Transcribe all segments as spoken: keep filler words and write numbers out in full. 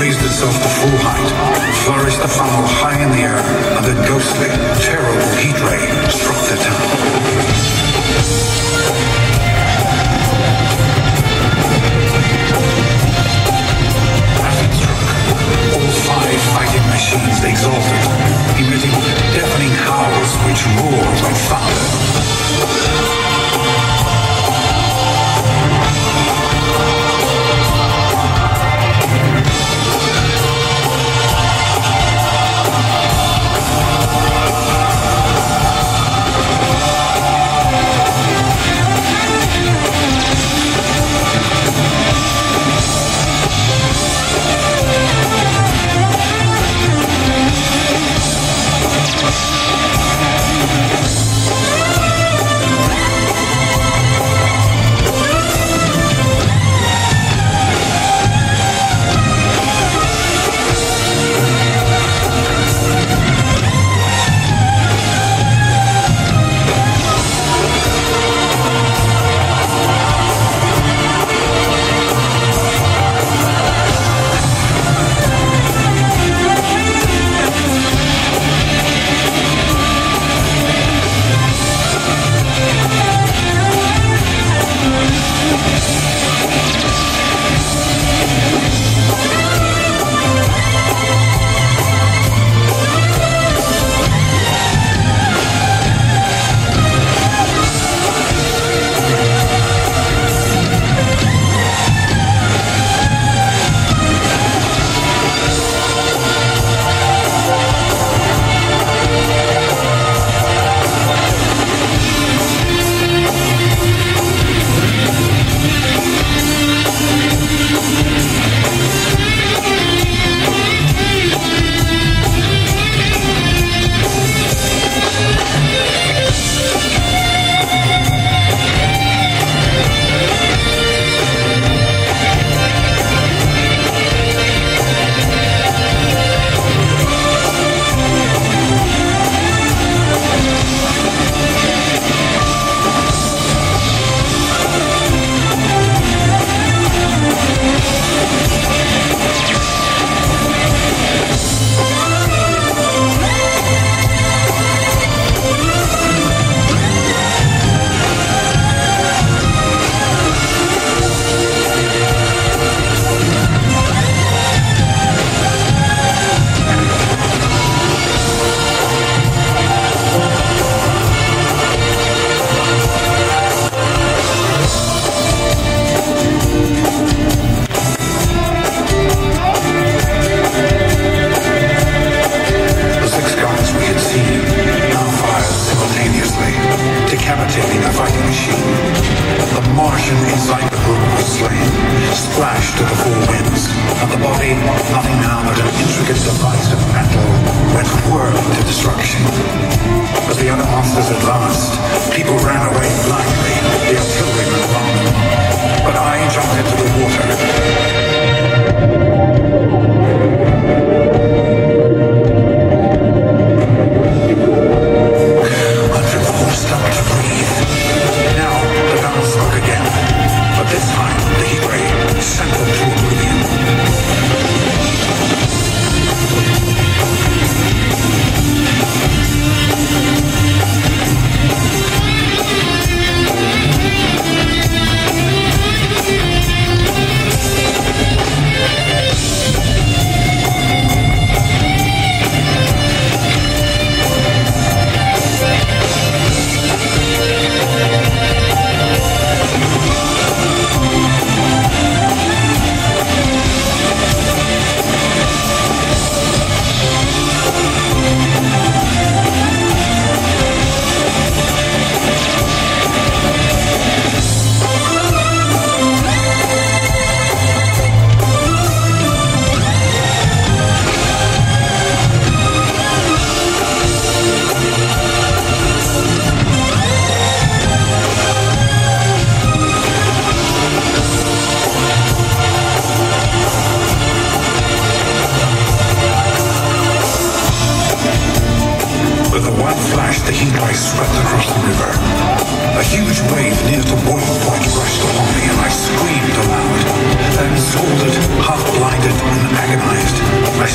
raised itself to full height, flourished the funnel high in the air, and a ghostly, terrible heat ray struck the town. As it struck, all five fighting machines exulted, emitting deafening howls which roared like thunder.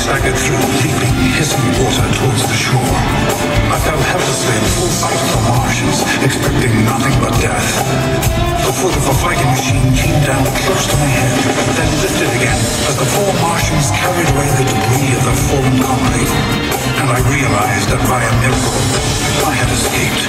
staggered through leaping, hissing water towards the shore. I fell helplessly in full sight of the Martians, expecting nothing but death. The foot of the fighting machine came down close to my head, then lifted again as the four Martians carried away the debris of the fallen concrete. And I realized that by a miracle, I had escaped.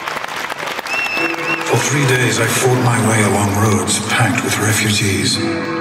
For three days I fought my way along roads packed with refugees.